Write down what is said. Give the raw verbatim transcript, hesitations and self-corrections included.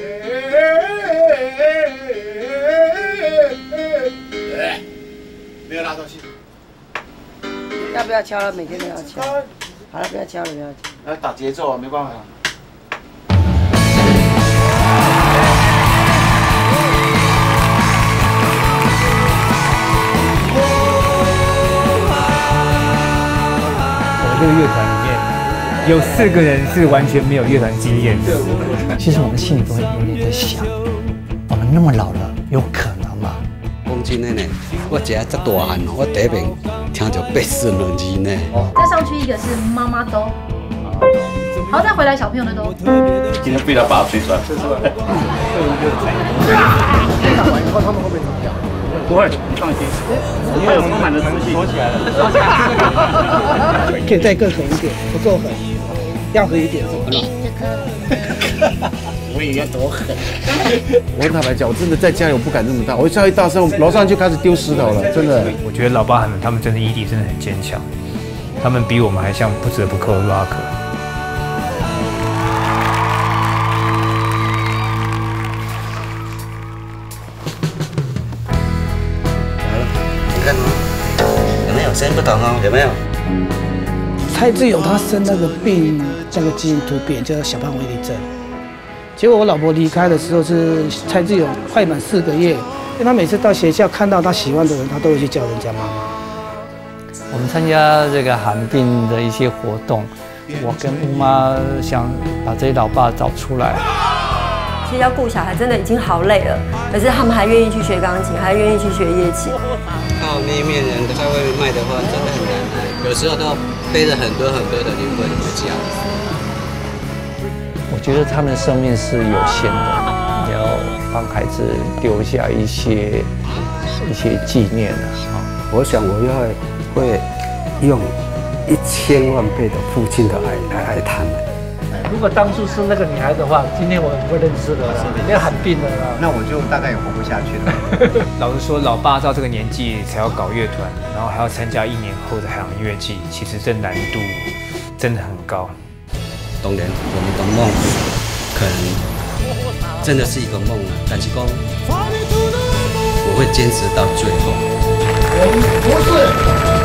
没有拉东西。 要不要敲了？每天都要敲。好了，不要敲了，不要敲。 要打节奏啊，没办法。 这个乐团里面有四个人是完全没有乐团经验的。 其实我们心里都会有点在想，我们那么老了，有可能吗？ 讲真的呢，我一下这大汉，我第一遍听到八十两字呢。 再上去一个是妈妈兜，好，再回来小朋友的兜。 今天非要把它推出来。推出来。 打完以后，他们会不会走掉？ 不会，你放心，因为有充满了自信。锁起来了，锁起来了。 可以再更狠一点，不够狠，要狠一点，怎么了？我也要多狠。我坦白讲，我真的在家里我不敢这么大，我叫一大声，楼上就开始丢石头了，真的。 我觉得老爸他们他们真的毅力真的很坚强，他们比我们还像不折不扣的 rocker。 有没有声音不同哦？有没有？ 蔡志勇他生那个病，那个基因突变叫小胖威力症。结果我老婆离开的时候是蔡志勇快满四个月，因为他每次到学校看到他喜欢的人，他都会去叫人家妈妈。 我们参加这个罕病的一些活动，我跟姑妈想把这些老爸找出来。 其实要顾小孩真的已经好累了，可是他们还愿意去学钢琴，还愿意去学乐器。 靠那一面人在外面卖的话，真的很难卖，有时候都要背着很多很多的灵魂回家。 我觉得他们生命是有限的，你要帮孩子留下一些一些纪念啊。 我想我要会用一千万倍的父亲的爱来爱他们。 如果当初是那个女孩的话，今天我不认识了，你要喊病了啦。 那我就大概也活不下去了。 老实说，老爸到这个年纪才要搞乐团，然后还要参加一年后的海洋音乐季，其实这难度真的很高。 当然，我们的梦可能真的是一个梦啊，但是讲我会坚持到最后。 我们不是。